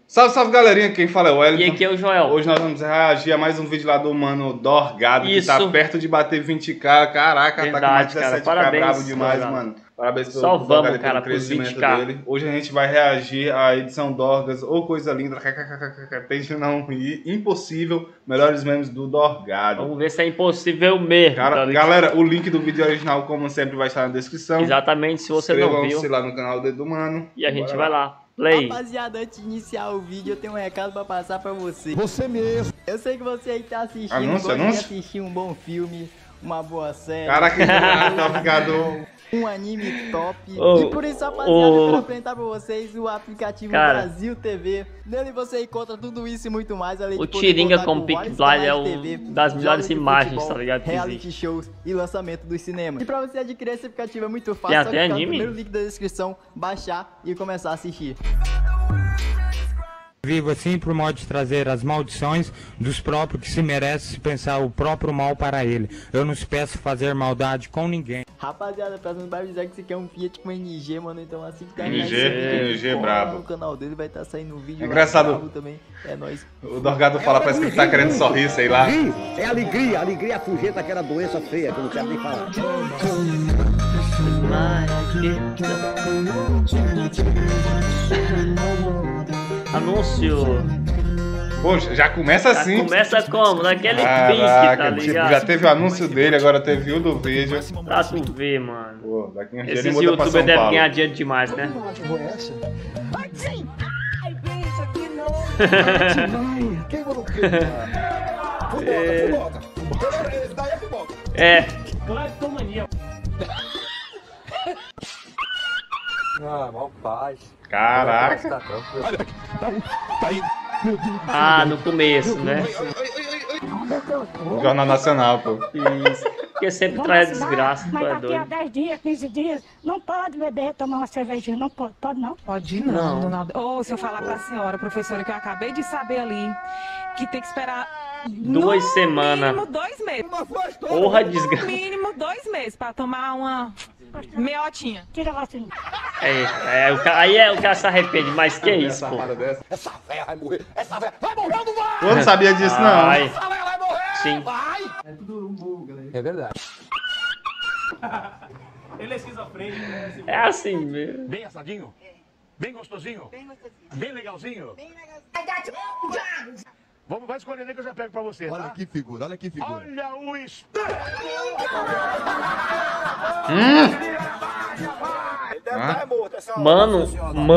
Salve, salve, galerinha, quem fala é o Wellington. E aqui é o Joel. Hoje nós vamos reagir a mais um vídeo lá do Mano Dorgado, que tá perto de bater 20k. Caraca, verdade, tá com mais de cara. 17k, Parabéns, brabo demais, cara. mano. Parabéns Só pelo vamos, cara, pelo pros crescimento 20k. dele. Hoje a gente vai reagir à edição Dorgas, ou coisa linda, tente não ir, impossível, melhores memes do Dorgado. Vamos ver se é impossível mesmo. Cara, tá galera, o link do vídeo original, como sempre, vai estar na descrição. Exatamente, se você não viu. Inscrevam-se lá no canal do Dedo do Mano. E a gente vai lá. Play. Rapaziada, antes de iniciar o vídeo, eu tenho um recado pra passar pra você. Você mesmo. Eu sei que você aí tá assistindo, Anúncio. de assistir um bom filme, uma boa série. Caraca, que tá ficado... um anime top. Oh, E por isso, rapaziada, eu quero apresentar pra vocês o aplicativo cara, Brasil TV. Nele você encontra tudo isso e muito mais. Além o de poder Tiringa contar com Peaky vários Blinders é canais de TV, das melhores jogos de imagens, futebol, tá ligado? Que reality existe. shows e lançamento dos cinemas. E pra você adquirir esse aplicativo é muito fácil. Tem Só até clicar no anime? primeiro link da descrição, baixar e começar a assistir. Vivo assim por modo de trazer as maldições dos próprios que se merecem se pensar o próprio mal para ele. Eu não se peço fazer maldade com ninguém. Rapaziada, pra não avisar que você quer um Fiat com NG, mano, então assim que NG brabo. no canal dele vai estar saindo um vídeo. É engraçado. Bravo também, é nóis. O Dorgado fala, parece que ele tá querendo sorrir, sei lá. É alegria, alegria é fugir daquela doença feia que eu não quero nem falar. Anúncio. Poxa, já começa assim. Já começa como? Naquele Caraca, pique, tá tipo, ligado? já teve o anúncio dele, agora teve o do vídeo. Pra tu ver, mano. Pô, daqui um dia ele Esses muda pra youtubers São devem Paulo. ganhar dinheiro demais, né? É. Ah, mal paz. Caraca. Ah, no começo, né? Jornal Nacional, pô. Isso. Porque sempre traz desgraça, tu Mas é daqui a doido. 10 dias, 15 dias, não pode beber, tomar uma cervejinha, não pode, pode não? Pode não, dona Alda. Ou se eu falar pra senhora, professora, que eu acabei de saber ali, que tem que esperar 2 semanas. No mínimo 2 meses. Porra, No desgraça. mínimo 2 meses pra tomar uma meiotinha. Tira a vacina. Aí o cara se arrepende, mas que isso, pô? Essa véia vai morrer. Essa véia vai morrer ou não vai? Eu não sabia disso, não. Ai, Essa véia vai morrer. sim. Vai. É verdade. Ele é esquizofrênico, né? É assim mesmo. Bem assadinho? Bem gostosinho? Bem legalzinho? Vamos, vai escolhendo aí que eu já pego pra você, Olha tá? que figura, olha que figura. Olha o espelho! Mano.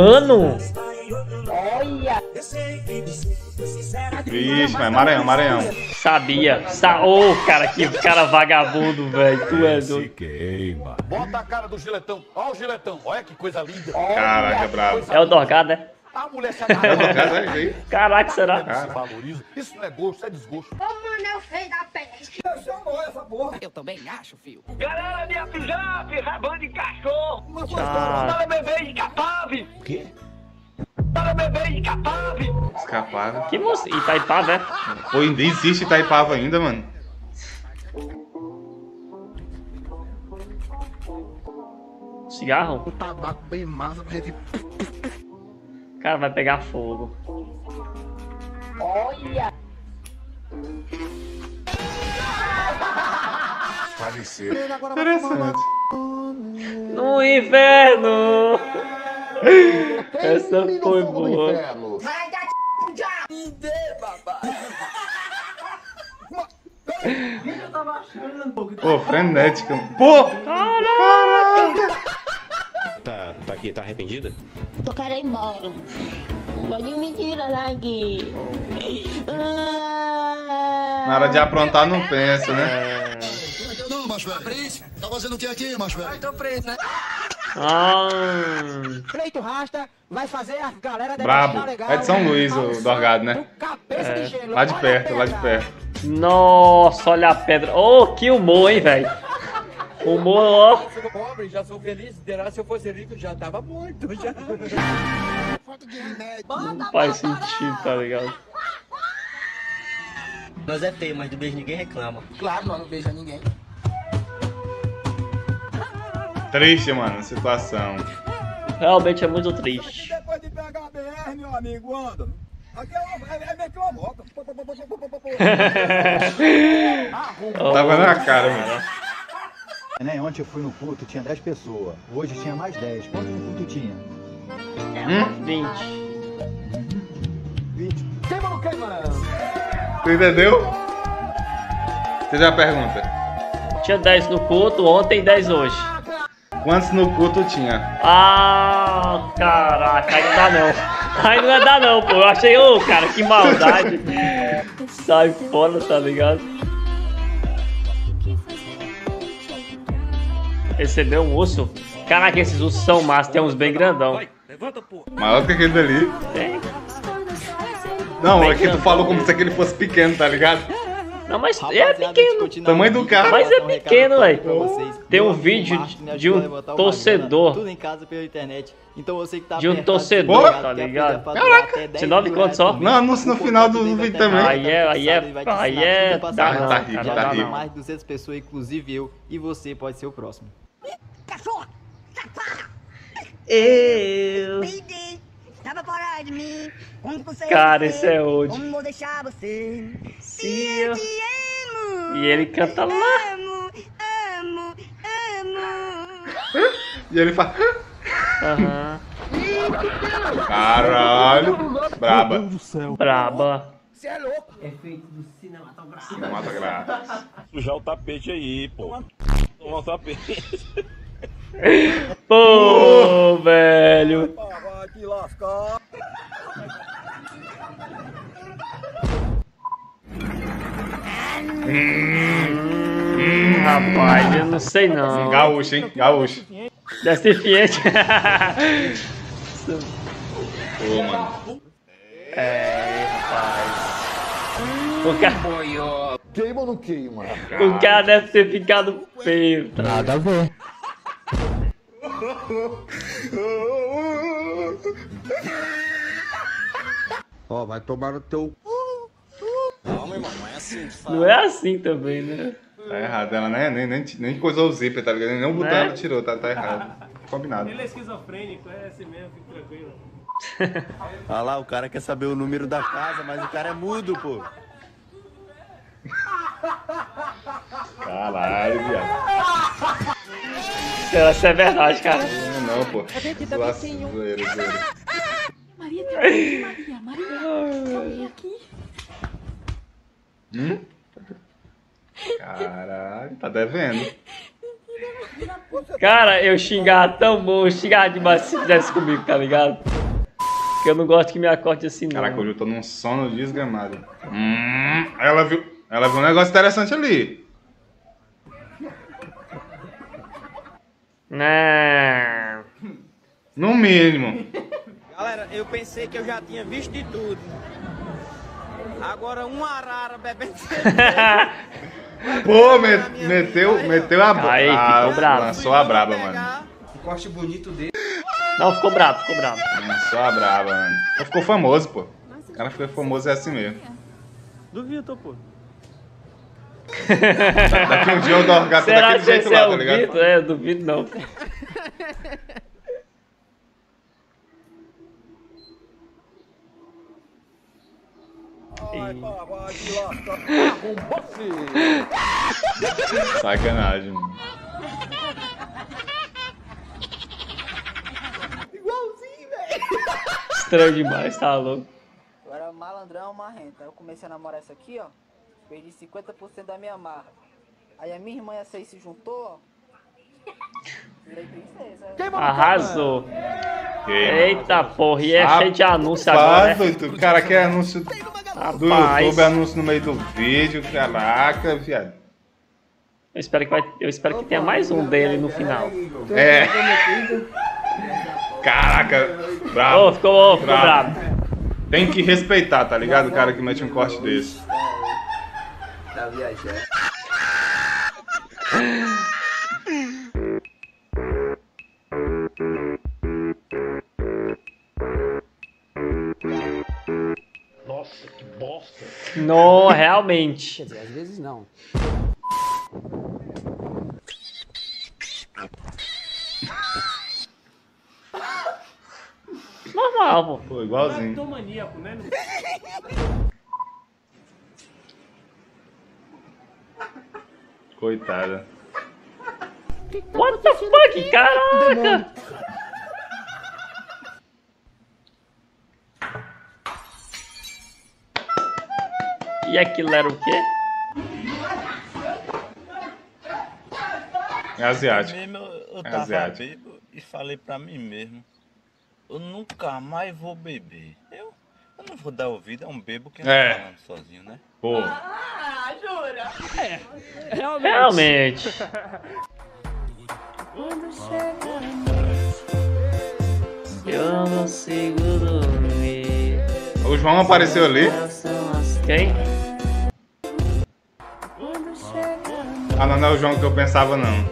Vixe, mas Maranhão. Sabia. Ô, cara, que cara vagabundo, velho. Tu é doido. Bota a cara do giletão. Olha o giletão. Olha que coisa linda. Caraca, bravo. É o Dorgado, né? A mulher se É o agarra. Dorgado, é aí. Caraca, será? Se valoriza. Isso não é gosto, isso é desgosto. Eu também acho, filho. Galera, minha pijape, rabando de cachorro. Ah, Para bebê incapável. O quê? Para bebê incapável. Escaparam. que moça. Itaipava, né? Pô, ainda existe Itaipava ainda, mano. Cigarro? O tabaco bem massa pra gente. Cara, vai pegar fogo. Interessante. No inverno! Essa foi boa. Pô, frenética. Pô! Caraca! Tá aqui, tá arrependida? Tô querendo ir embora. Pode me tirar daqui. Na hora de aprontar, não pensa, né? Não, macho velho. Tá fazendo o que aqui, macho velho? Tô preso, né? Ah, Freito Rasta vai fazer a galera Brabo. É de São Luís, o Dorgado, né? Cabeça de gelo. Lá de perto, lá de perto. nossa, olha a pedra. Ô, que humor, hein, velho? Humor, ó. Eu sou pobre, já sou feliz. Se eu fosse rico, já tava morto. Já. Não faz sentido, tá ligado? Nós é feio, mas do beijo ninguém reclama. Claro, nós não beija ninguém. Triste, mano, a situação. Realmente é muito triste. Depois de pegar a BR, meu meu amigo, anda. Aqui é meio que uma moto. Tava na cara, mano. Ontem eu fui no culto, tinha 10 pessoas. Hoje tinha mais 10. Quanto no culto tinha? 20. 20. Queima ou não queima? Tu entendeu? Fiz a pergunta. Tinha 10 no culto, ontem 10 hoje. Quantos no culto tinha? Ah, caraca, aí não dá não. Aí não ia dar não, pô. Eu achei, ô, cara, que maldade. Sai fora, tá ligado? Recebeu um urso? Caraca, esses ursos são massas, tem uns bem grandão. Maior que aquele dali. Tem. Não, Bem é que tu falou como se aquele fosse pequeno, tá ligado? Não, mas é pequeno. Tamanho do carro. Mas é pequeno, velho. Tem um vídeo de um torcedor. Tudo em casa pela internet. Então você que tá de um apertado, torcedor, você tá quer ligado? aprender a faturar até 10 19 mil conto só? reais por mês. Não, anúncio no final do vídeo também. Aí é. Dá não, tá rico, cara, Já tá dá rico. não. mais de 200 pessoas, inclusive eu, e você pode ser o próximo. Eu. Tava fora de mim. Como você Cara, esse é hoje. Como vou deixar você? Se eu eu- te amo. E ele canta lá. Amo, amo, amo. E ele fala. Aham. Caralho. Braba. Braba. Cinematográfico. Sujar o tapete aí, pô. Tomar o tapete. Pô, velho. Vai te lascar. Rapaz, eu não sei não. Gaúcho, hein? Gaúcho. Deficiente. Pô, mano. É, rapaz. O cara, Queima ou não queima? o cara deve ter ficado feio. Tá? Nada a ver. Ó, vai tomar no teu... Não é assim também, né? Tá errado. Ela nem coisou o zíper, tá ligado? Nem o botão Né? ela tirou, tá errado. Combinado. Ele é esquizofrênico, é assim mesmo, fica tranquilo. Olha lá, o cara quer saber o número da casa, mas o cara é mudo, pô. Caralho, viado. Será que é verdade, cara? Não, pô. Zoeira, zoeira. Maria, tem aqui, Maria, aqui. Caralho, tá devendo. Cara, eu xingava tão bom, eu xingava demais se fizesse comigo, tá ligado? Porque eu não gosto que me acorde assim, não. Caraca, hoje eu tô num sono desgramado. Ela viu um negócio interessante ali. Não. No mínimo. Galera, eu pensei que eu já tinha visto de tudo. Agora um arara bebendo. Pô, meteu a Aí, ficou bravo. Lançou a braba, mano. Um corte bonito dele. Não, ficou bravo, ficou bravo. Lançou a braba, mano. Ficou famoso, pô. O cara ficou famoso é assim mesmo. Duvido, pô. Daqui um dia eu dou gato Será daquele que jeito esse lá, é tá o ligado? Vitor? É, eu duvido não. Vai te lascar. Sacanagem, mano. Igualzinho, velho. Estranho demais, tá louco. Eu era malandrão, marrento. Aí eu comecei a namorar essa aqui, ó. Perdi 50% da minha marra. Aí a minha irmã e a Sei se juntou, ó. Virei princesa. Arrasou. Eita porra, e é cheio de anúncio Rapaz, agora, né? doido, o cara quer anúncio do Rapaz. YouTube, anúncio no meio do vídeo, caraca, viado. Eu espero que tenha mais um dele no final. É. Caraca, bravo. Ô, ficou bravo. Tem que respeitar, tá ligado? O cara que mete um corte desse. Tá viajando. Nossa, que bosta. Não, realmente. Quer dizer, às vezes não. Normal normal, pô. Pô, igualzinho. Maníaco, né? Coitada. What the fuck, caraca! E aquilo era o quê? É asiático. Eu tava bêbado e falei pra mim mesmo, eu nunca mais vou beber. Eu não vou dar ouvido a um bebo que não tá falando sozinho, né? Pô. Ah, jura? É, realmente. Eu não consigo dormir. O João apareceu ali. Quem? Ah, não é o João que eu pensava, não.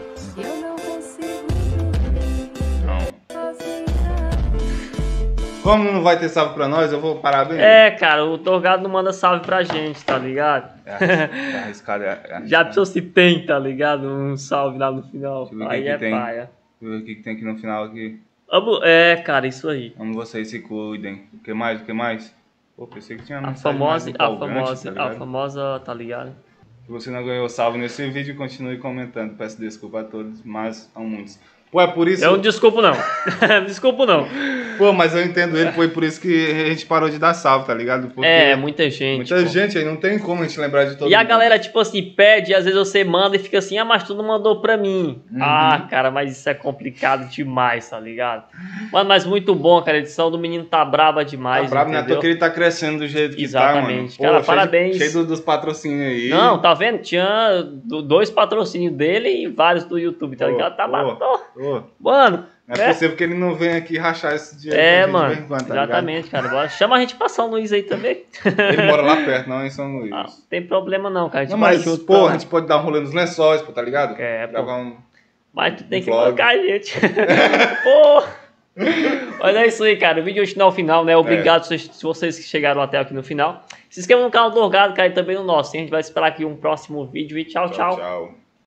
Como não vai ter salve pra nós, eu vou parar bem. É, cara, o Torgado não manda salve pra gente, tá ligado? É arriscado, Já pensou se tem, tá ligado? Um salve lá no final. Aí é paia. Deixa eu ver o que tem aqui no final aqui. É, cara, isso aí. Vamos, vocês se cuidem. O que mais? O que mais? Pô, pensei que tinha a famosa, tá ligado? Se você não ganhou salve nesse vídeo, continue comentando. Peço desculpa a todos, mas a muitos. Pô, é por isso... Eu não desculpo não. Desculpo não. Pô, mas eu entendo ele, foi por isso que a gente parou de dar salve, tá ligado? Porque muita gente. Muita gente aí, não tem como a gente lembrar de todo mundo. E a galera, tipo assim, pede, às vezes você manda e fica assim, mas tu não mandou pra mim. Ah, cara, mas isso é complicado demais, tá ligado? Mano, mas muito bom, cara, a edição do menino tá braba demais, tá brabo, né? Porque ele tá crescendo do jeito que tá, mano. Exatamente. Cara, parabéns. Cheio dos patrocínios aí. Não, tá vendo? Tinha 2 patrocínios dele e vários do YouTube, tá ligado? Tá barato. Mano, não é possível que ele não venha aqui rachar esse dinheiro. Mano, exatamente, cara. Bora. Chama a gente pra São Luís aí também. Ele mora lá perto, não em São Luís. Não tem problema não, cara. A gente não, mas, pô, a gente pode dar um rolê nos lençóis, pô, tá ligado? Mas tu tem que bancar a gente. Pô! Mas é isso aí, cara. O vídeo hoje no final, né? Obrigado se vocês que chegaram até aqui no final. Se inscreva no canal do Torgado, cara, e também no nosso. A gente vai esperar aqui um próximo vídeo e tchau. Tchau.